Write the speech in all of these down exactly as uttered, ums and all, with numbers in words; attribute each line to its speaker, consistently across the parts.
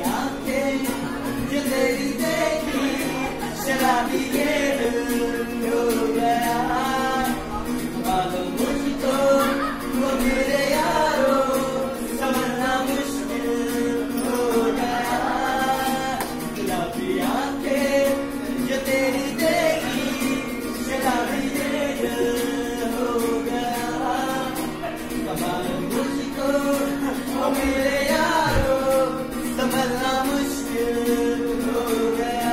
Speaker 1: आंखें जो तेरी देखी शराबी ये दिल हो गया। मालूम मुझको वो मेरे यारो समझना मुश्किल हो गया। गुलाबी आंखें जो तेरी देखी शराबी ये दिल हो गया। मालूम मुझको वो मेरे यारो समझना मुश्किल हो गया।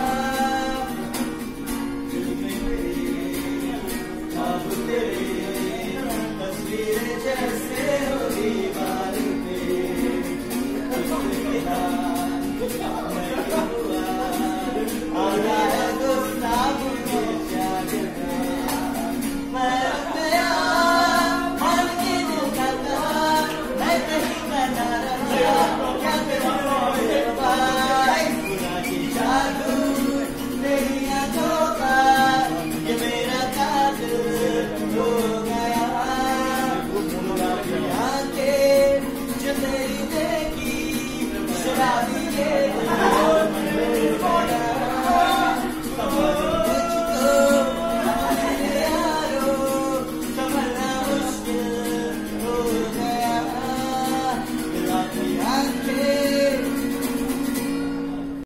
Speaker 1: दिल में तेरे ख्वाब तेरे तस्वीरें जैसे हो दीवार पे। मैं हुआ आया है गुस्ताब में जागना। मैं गया मान के दिल का कहा मैं कहीं बना रहा। क्या करूं भाई पुरानी जादू तेरी आंखों का ये मेरा कातिल हो गया। गुलाबी आंखें जो तेरी देखी शराबी ये